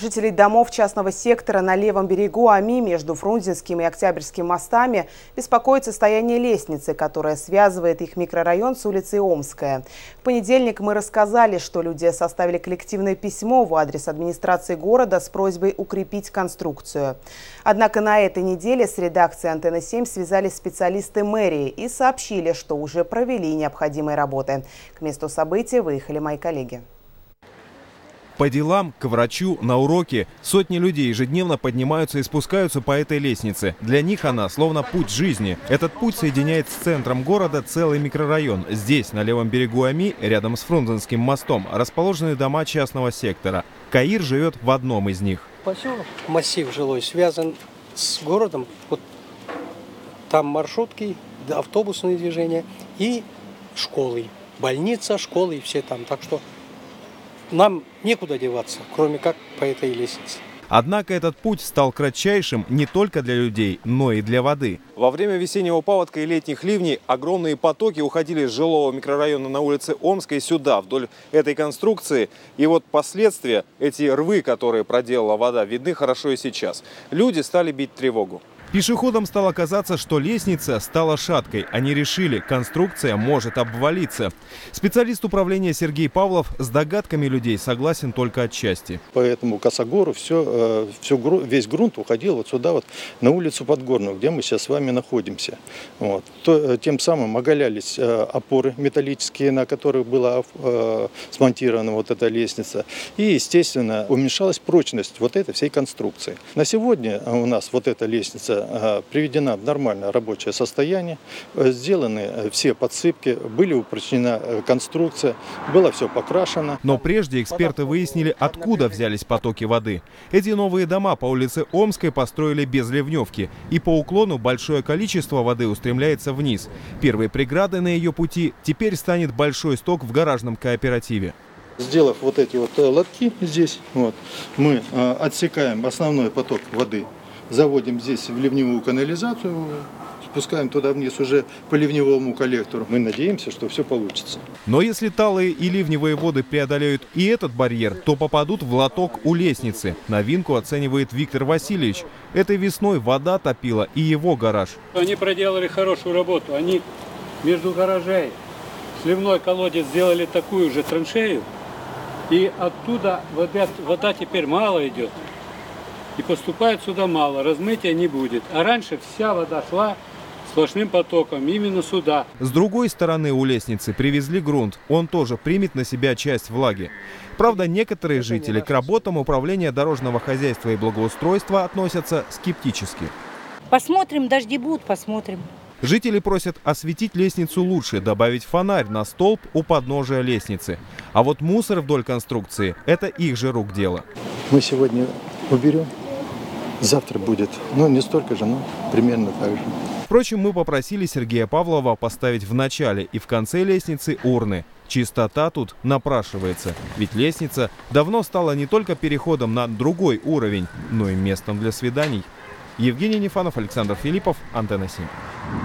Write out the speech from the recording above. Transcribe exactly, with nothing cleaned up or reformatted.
Жителей домов частного сектора на левом берегу Оми между Фрунзенским и Октябрьским мостами беспокоит состояние лестницы, которая связывает их микрорайон с улицей Омская. В понедельник мы рассказали, что люди составили коллективное письмо в адрес администрации города с просьбой укрепить конструкцию. Однако на этой неделе с редакцией «Антенна семь» связались специалисты мэрии и сообщили, что уже провели необходимые работы. К месту события выехали мои коллеги. По делам, к врачу, на уроки. Сотни людей ежедневно поднимаются и спускаются по этой лестнице. Для них она словно путь жизни. Этот путь соединяет с центром города целый микрорайон. Здесь, на левом берегу Оми, рядом с Фрунзенским мостом, расположены дома частного сектора. Каир живет в одном из них. Поселок, массив жилой, связан с городом. Вот там маршрутки, автобусные движения и школы. Больница, школы и все там. Так что нам некуда деваться, кроме как по этой лестнице. Однако этот путь стал кратчайшим не только для людей, но и для воды. Во время весеннего паводка и летних ливней огромные потоки уходили из жилого микрорайона на улице Омской сюда, вдоль этой конструкции. И вот последствия, эти рвы, которые проделала вода, видны хорошо и сейчас. Люди стали бить тревогу. Пешеходам стало казаться, что лестница стала шаткой. Они решили, конструкция может обвалиться. Специалист управления Сергей Павлов с догадками людей согласен только отчасти. По этому косогору все, все, весь грунт уходил вот сюда, вот, на улицу Подгорную, где мы сейчас с вами находимся. Вот. То, тем самым оголялись опоры металлические, на которых была э, смонтирована вот эта лестница. И, естественно, уменьшалась прочность вот этой всей конструкции. На сегодня у нас вот эта лестница приведена в нормальное рабочее состояние, сделаны все подсыпки, были упрочнена конструкция, было все покрашено. Но прежде эксперты выяснили, откуда взялись потоки воды. Эти новые дома по улице Омской построили без ливневки, и по уклону большое количество воды устремляется вниз. Первой преградой на ее пути теперь станет большой сток в гаражном кооперативе. Сделав вот эти вот лотки здесь, вот, мы отсекаем основной поток воды. Заводим здесь в ливневую канализацию, спускаем туда вниз уже по ливневому коллектору. Мы надеемся, что все получится. Но если талые и ливневые воды преодолеют и этот барьер, то попадут в лоток у лестницы. Новинку оценивает Виктор Васильевич. Этой весной вода топила и его гараж. Они проделали хорошую работу. Они между гаражей сливной колодец сделали такую же траншею. И оттуда вода, вода теперь мало идет. И поступает сюда мало, размытия не будет. А раньше вся вода шла сплошным потоком именно сюда. С другой стороны у лестницы привезли грунт. Он тоже примет на себя часть влаги. Правда, некоторые жители к работам управления дорожного хозяйства и благоустройства относятся скептически. Посмотрим, дожди будут, посмотрим. Жители просят осветить лестницу лучше, добавить фонарь на столб у подножия лестницы. А вот мусор вдоль конструкции – это их же рук дело. Мы сегодня уберем. Завтра будет, ну не столько же, но примерно так же. Впрочем, мы попросили Сергея Павлова поставить в начале и в конце лестницы урны. Чистота тут напрашивается, ведь лестница давно стала не только переходом на другой уровень, но и местом для свиданий. Евгений Нефанов, Александр Филиппов, Антенна семь.